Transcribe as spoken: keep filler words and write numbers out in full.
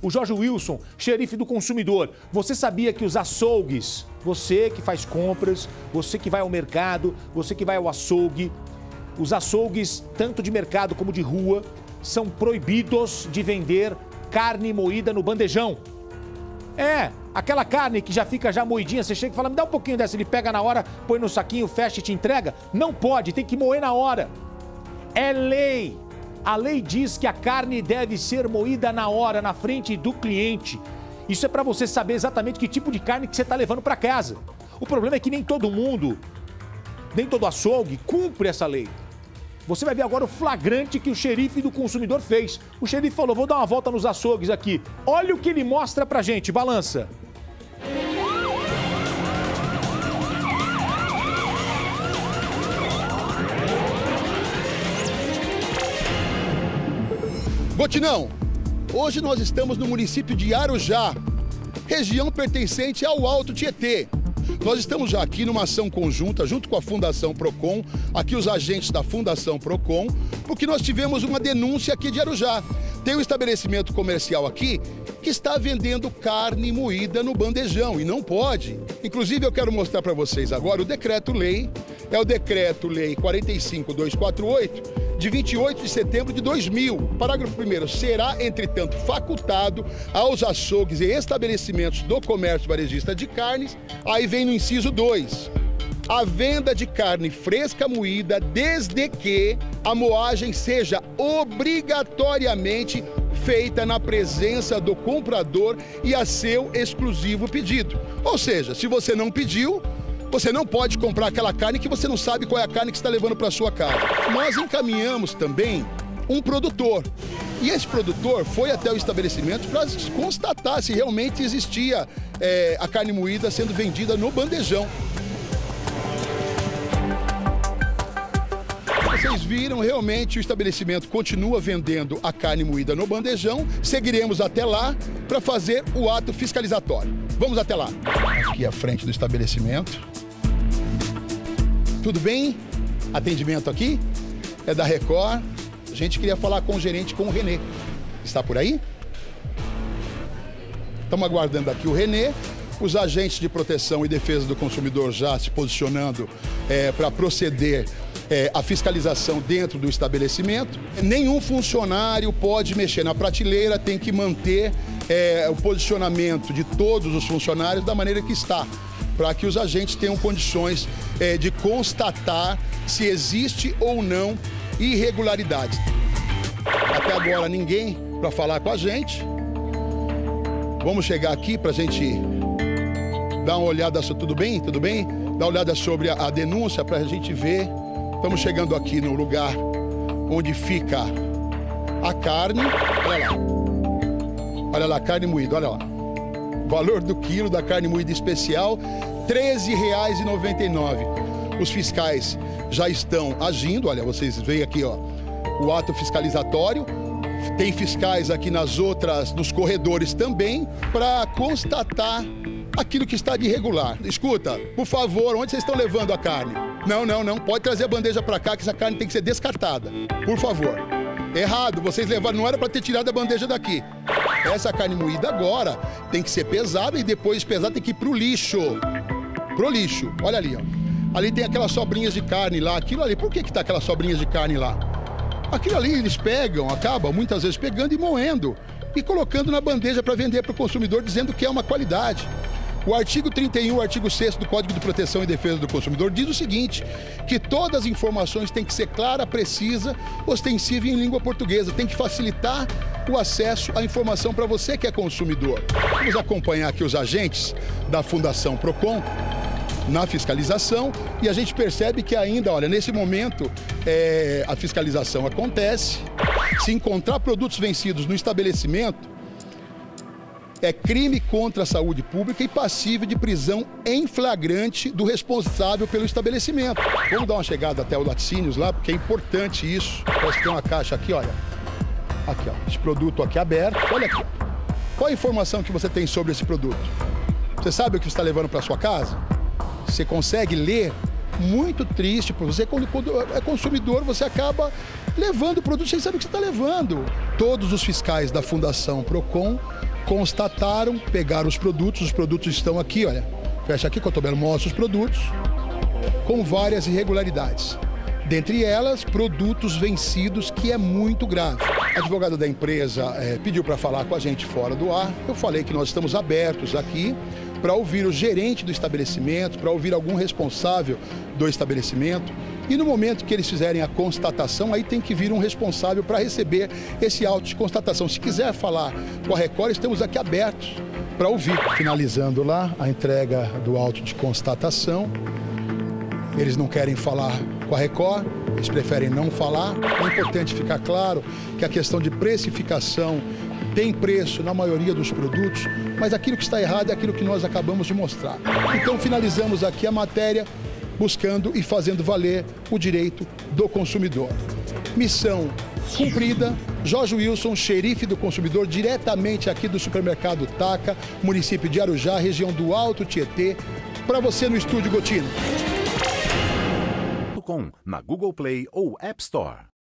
O Jorge Wilson, xerife do consumidor, você sabia que os açougues, você que faz compras, você que vai ao mercado, você que vai ao açougue, os açougues, tanto de mercado como de rua, são proibidos de vender carne moída no bandejão. É, aquela carne que já fica já moidinha, você chega e fala, me dá um pouquinho dessa, ele pega na hora, põe no saquinho, fecha e te entrega. Não pode, tem que moer na hora. É lei. A lei diz que a carne deve ser moída na hora, na frente do cliente. Isso é para você saber exatamente que tipo de carne que você está levando para casa. O problema é que nem todo mundo, nem todo açougue cumpre essa lei. Você vai ver agora o flagrante que o xerife do consumidor fez. O xerife falou, vou dar uma volta nos açougues aqui. Olha o que ele mostra pra gente, balança. Botinão, hoje nós estamos no município de Arujá, região pertencente ao Alto Tietê. Nós estamos já aqui numa ação conjunta, junto com a Fundação Procon, aqui os agentes da Fundação Procon, porque nós tivemos uma denúncia aqui de Arujá. Tem um estabelecimento comercial aqui que está vendendo carne moída no bandejão e não pode. Inclusive, eu quero mostrar para vocês agora o decreto-lei, é o decreto-lei quarenta e cinco mil duzentos e quarenta e oito, de vinte e oito de setembro de dois mil. Parágrafo primeiro. Será, entretanto, facultado aos açougues e estabelecimentos do comércio varejista de carnes, aí vem no inciso dois, a venda de carne fresca moída, desde que a moagem seja obrigatoriamente feita na presença do comprador e a seu exclusivo pedido. Ou seja, se você não pediu, você não pode comprar aquela carne que você não sabe qual é a carne que está levando para sua casa. Nós encaminhamos também um produtor. E esse produtor foi até o estabelecimento para constatar se realmente existia é, a carne moída sendo vendida no bandejão. Vocês viram, realmente o estabelecimento continua vendendo a carne moída no bandejão. Seguiremos até lá para fazer o ato fiscalizatório. Vamos até lá. Aqui à frente do estabelecimento. Tudo bem? Atendimento aqui é da Record. A gente queria falar com o gerente, com o Renê. Está por aí? Estamos aguardando aqui o Renê. Os agentes de proteção e defesa do consumidor já se posicionando é, para proceder é, à fiscalização dentro do estabelecimento. Nenhum funcionário pode mexer na prateleira, tem que manter é, o posicionamento de todos os funcionários da maneira que está, para que os agentes tenham condições é, de constatar se existe ou não irregularidades. Até agora ninguém para falar com a gente. Vamos chegar aqui para a gente dar uma olhada, tudo bem? Tudo bem? Dar uma olhada sobre a, a denúncia para a gente ver. Estamos chegando aqui no lugar onde fica a carne. Olha lá. Olha lá, carne moída, olha lá. Valor do quilo da carne moída especial, treze reais e noventa e nove centavos. Os fiscais já estão agindo, olha, vocês veem aqui, ó, o ato fiscalizatório. Tem fiscais aqui nas outras, nos corredores também, para constatar aquilo que está de irregular. Escuta, por favor, onde vocês estão levando a carne? Não, não, não, pode trazer a bandeja para cá que essa carne tem que ser descartada. Por favor. Errado, vocês levaram, não era para ter tirado a bandeja daqui. Essa carne moída agora tem que ser pesada e depois de pesada tem que ir pro lixo. Pro lixo, olha ali, ó. Ali tem aquelas sobrinhas de carne lá, aquilo ali, por que que tá aquelas sobrinhas de carne lá? Aquilo ali eles pegam, acabam muitas vezes pegando e moendo e colocando na bandeja para vender para o consumidor, dizendo que é uma qualidade. O artigo trinta e um, o artigo sexto do Código de Proteção e Defesa do Consumidor diz o seguinte, que todas as informações têm que ser clara, precisa, ostensiva e em língua portuguesa. Tem que facilitar o acesso à informação para você que é consumidor. Vamos acompanhar aqui os agentes da Fundação Procon na fiscalização e a gente percebe que ainda, olha, nesse momento é, a fiscalização acontece. Se encontrar produtos vencidos no estabelecimento, é crime contra a saúde pública e passível de prisão em flagrante do responsável pelo estabelecimento. Vamos dar uma chegada até o laticínios lá, porque é importante isso. Parece que tem uma caixa aqui, olha. Aqui, ó, esse produto aqui aberto. Olha aqui. Qual a informação que você tem sobre esse produto? Você sabe o que você está levando para sua casa? Você consegue ler? Muito triste, porque você, quando é consumidor, você acaba levando o produto sem saber o que você está levando. Todos os fiscais da Fundação Procon constataram, pegaram os produtos, os produtos estão aqui, olha, fecha aqui, Cotobelo mostra os produtos, com várias irregularidades. Dentre elas, produtos vencidos, que é muito grave. A advogada da empresa é, pediu para falar com a gente fora do ar. Eu falei que nós estamos abertos aqui para ouvir o gerente do estabelecimento, para ouvir algum responsável do estabelecimento. E no momento que eles fizerem a constatação, aí tem que vir um responsável para receber esse auto de constatação. Se quiser falar com a Record, estamos aqui abertos para ouvir. Finalizando lá a entrega do auto de constatação. Eles não querem falar com a Record, eles preferem não falar. É importante ficar claro que a questão de precificação tem preço na maioria dos produtos, mas aquilo que está errado é aquilo que nós acabamos de mostrar. Então finalizamos aqui a matéria buscando e fazendo valer o direito do consumidor. Missão cumprida. Jorge Wilson, xerife do consumidor, diretamente aqui do supermercado Taca, município de Arujá, região do Alto Tietê, para você no Estúdio Gotino. Na Google Play ou App Store.